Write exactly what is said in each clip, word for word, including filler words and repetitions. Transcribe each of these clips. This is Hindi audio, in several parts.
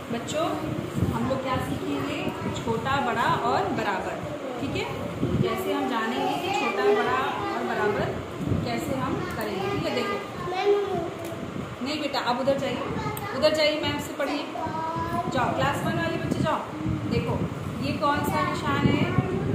बच्चों हम लोग क्या सीखेंगे, छोटा बड़ा और बराबर। ठीक है, जैसे हम जानेंगे कि छोटा बड़ा और बराबर कैसे हम करेंगे। ठीक है, देखो नहीं बेटा आप उधर जाइए, उधर जाइए, मैम से पढ़िए, जाओ क्लास वन वाले बच्चे जाओ। देखो ये कौन सा निशान है,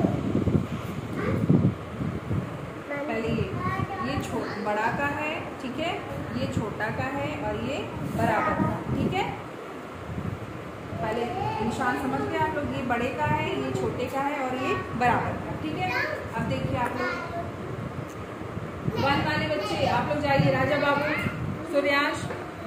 पहले ये ये छोटा बड़ा का है, ठीक है, ये छोटा का है और ये बराबर का। ठीक है, पहले निशान समझ गए आप लोग, ये बड़े का है, ये छोटे का है और ये बराबर का। ठीक है, अब देखिए आप लोग वन वाले बच्चे आप लोग जाइए, राजा बाबू, सूर्यांश,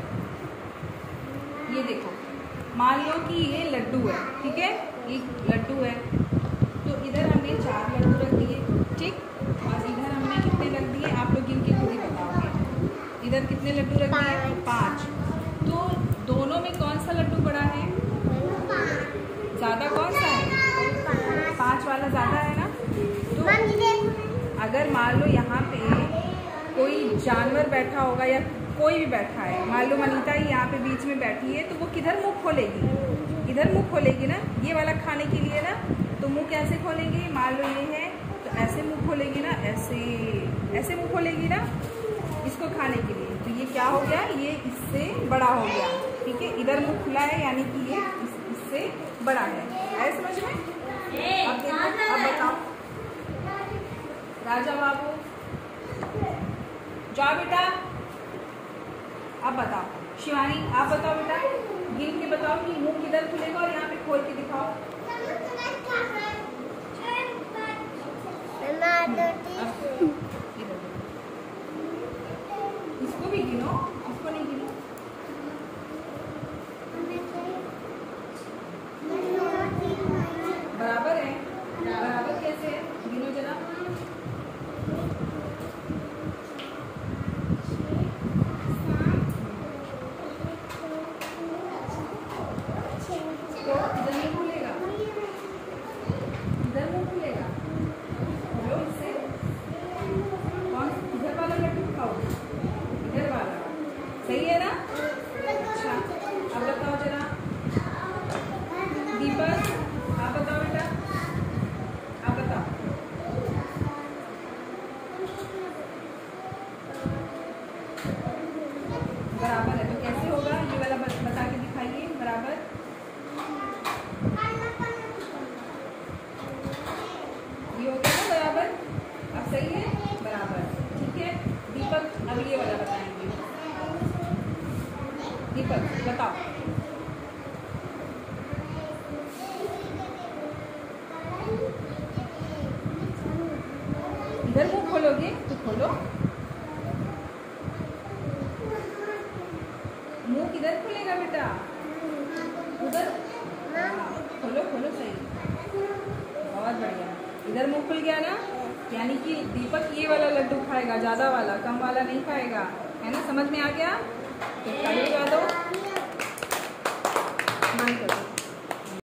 ये देखो मान लो कि ये लड्डू है, ठीक है, ये लड्डू है, तो इधर हमने चार लड्डू रख दिए, ठीक, और इधर हमने कितने रख दिए आप लोग इनके खुद ही बताओगे। इधर कितने लड्डू रख दिए, पाँच। तो दोनों में कौन सा लड्डू बड़ा है, ज़्यादा कौन सा है, पाँच वाला ज़्यादा है ना। तो अगर मान लो यहाँ पे कोई जानवर बैठा होगा या कोई भी बैठा है, मान लो मनीता ही यहाँ पे बीच में बैठी है, तो वो किधर मुंह खोलेगी, इधर मुंह खोलेगी ना, ये वाला खाने के लिए ना। तो मुंह कैसे खोलेगी, मान लो ये है तो ऐसे मुंह खोलेगी ना, ऐसे ऐसे मुंह खोलेगी ना इसको खाने के लिए। तो ये क्या हो गया, ये इससे बड़ा हो गया। ठीक है, इधर मुंह खुला है यानी कि ये इस, इससे बड़ा है। आए समझ में? अब देखो, अब बताओ राजा बाबू, जाओ बेटा, अब बताओ शिवानी, आप बताओ बेटा, गिन के बताओ कि मुंह किधर खुलेगा और यहाँ पे खोल के दिखाओ। इसको भी गिनो, इसको नहीं गिनो। बराबर है, बराबर कैसे है, गिनो जरा। तो इधर नहीं खुलेगा, इधर मुंह खुलेगा, खोलो इससे। कौन इधर वाला लड्डू खाओ, इधर वाला, सही है ना। अच्छा अब बताओ जरा दीपक, आप बताओ बेटा, आप बताओ। बराबर है तो कैसे होगा, ये वाला बता के दिखाइए। बराबर, ये हो गया ना बराबर, अब सही है बराबर। ठीक है दीपक, अब ये वाला बताएंगे। दीपक बताओ, इधर मुंह खोलोगे तो खोलो, मुंह किधर खुलेगा बेटा, उधर, खोलो खोलो, सही, बहुत बढ़िया। इधर मुंह खुल गया ना, यानी कि दीपक ये वाला लड्डू खाएगा, ज़्यादा वाला, कम वाला नहीं खाएगा, है ना। समझ में आ गया, तो ताली बजा दो, बंद करो।